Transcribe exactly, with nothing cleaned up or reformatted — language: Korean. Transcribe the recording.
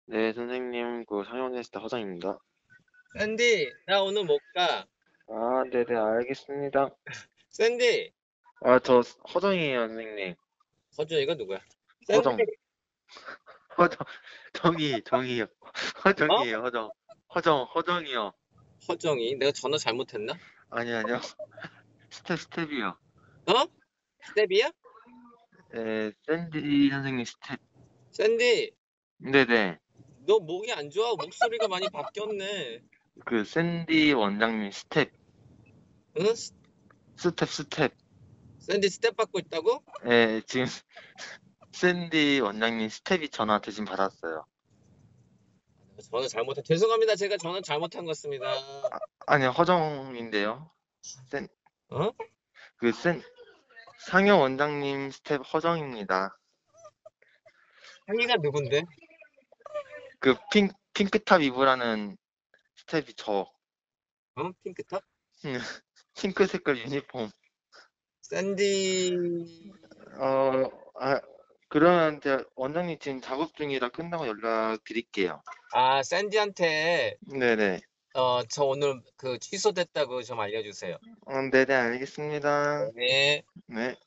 네, 선생님, 그 상영했을 허정입니다. 샌디, 나 오늘 못 가. 아, 네네, 알겠습니다. 샌디, 아, 저 허정이에요, 선생님. 허준 이거 누구야? 샌디, 허정, 허정, 정이, 정이요. 어? 허정이에요, 허정. 허정, 허정이요. 허정이, 내가 전화 잘못했나? 아니, 아니요. 스텝, 스텝이요. 어? 스텝이야? 네, 샌디 선생님 스텝. 샌디, 네네. 너 목이 안 좋아? 목소리가 많이 바뀌었네. 그, 샌디 원장님 스텝. 응? 스- 스텝, 스텝. 샌디 스텝 받고 있다고? 예, 지금, 샌디 원장님 스텝이 전화 대신 받았어요. 내가 전화 잘못한, 죄송합니다. 제가 전화 잘못한 것 같습니다. 아니, 허정인데요. 샌, 어? 그, 샌, 상영 원장님 스텝 허정입니다. 상의가 누군데? 그, 핑, 핑크탑 이브라는 스텝이 저. 어? 핑크탑? 음, 핑크 색깔 유니폼. 샌디, 어, 아, 그러면 제가 원장님 지금 작업 중이라 끝나고 연락 드릴게요. 아, 샌디한테, 네네. 어, 저 오늘 그 취소됐다고 좀 알려주세요. 어, 네네, 알겠습니다. 네. 네.